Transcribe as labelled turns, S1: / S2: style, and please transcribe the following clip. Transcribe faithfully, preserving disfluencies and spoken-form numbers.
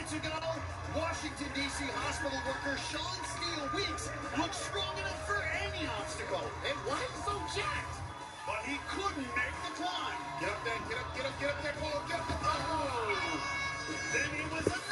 S1: minutes ago, Washington, D C hospital worker Sean Steele Weeks looked strong enough for any obstacle. And why is so jacked? But he couldn't make the climb. Get up there, get up, get up, get up there, Paul, get up there. Oh! Then it was a